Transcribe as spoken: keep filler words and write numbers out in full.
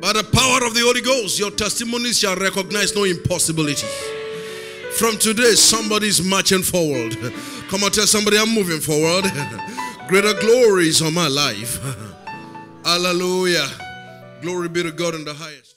By the power of the Holy Ghost, your testimonies shall recognize no impossibility. From today, somebody's marching forward. Come on, tell somebody, I'm moving forward. Greater glory is on my life. Hallelujah. Glory be to God in the highest.